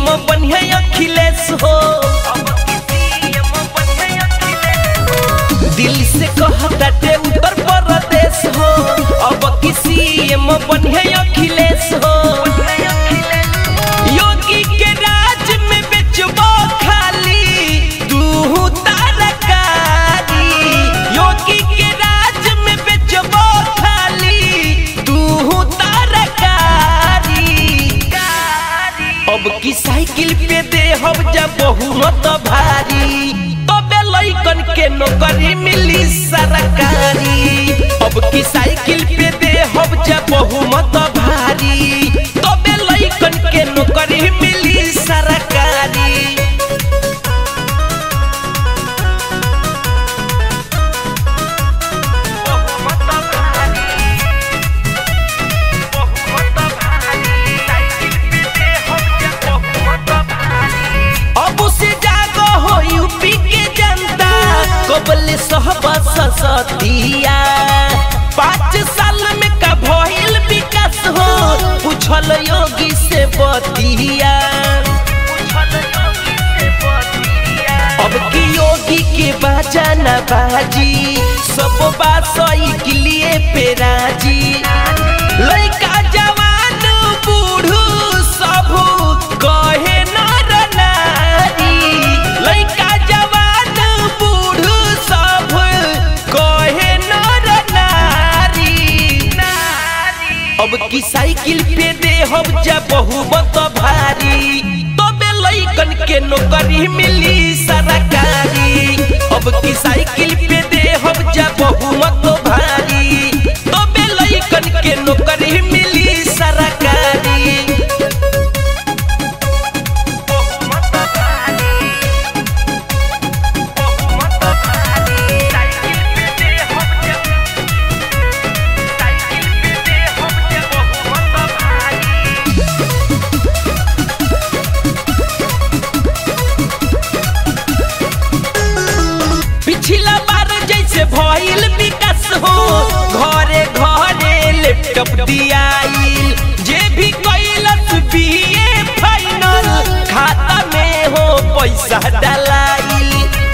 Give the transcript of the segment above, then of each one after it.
बनिए अखिलेश हो। दिल्ली से कहता उत्तर प्रदेश हो, अब की सीएम बनिए अखिलेश हो। योगी के राज में बेचबो खाली तू तरकारी, योगी के राज में बेचबो खाली तू तरकारी। अब की साइकिल पे दे हम जब बहुमत भारी, तबे लइकन के नौकरी मिली सरकारी। अब की साइकिल पे दे हम जब बहुमत भारी, तबे लइकन के नौकरी मिली सरकारी। कबले सहबा सतिया 5 साल में का भइल विकास हो, पूछल योगी से बतिया। अब की योगी के बजाना बाजी, सब बात सही के लिए पे राजी। लइका जवान बूढ़ू सब कहे नर नारी, लइका जवान बूढ़ू सब कहे नर नारी। अब की साइकिल पे दे हम जब बहुमत भारी, तबे लइकन के नौकरी मिली सरकारी। अब की साइकिल पे दे हम जब बहुमत भारी, तबे लइकन के नौकरी मिली सरकारी। पिछला बार जैसे भइल विकास हो, घरे घरे लैपटॉप दियाइल। जे भी कैलस बीए फाइनल, खाता में हो पैसा डलाइल।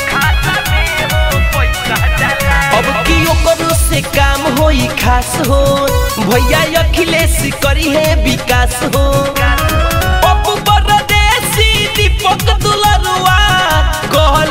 अब की ओकरो से काम होई खास हो, भैया अखिलेश करी है विकास हो। पप्पू परदेसी दीपक दुलरुआ कहल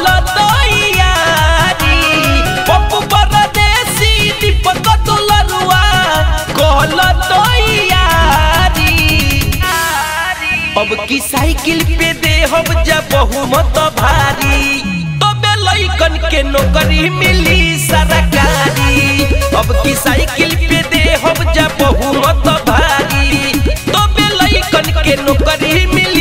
अब की साइकिल पे दे हम जब बहुमत भारी, तबे लइकन के नौकरी मिली सरकारी। अब की साइकिल पे दे हम जब बहुमत भारी, तबे लइकन के नौकरी मिली।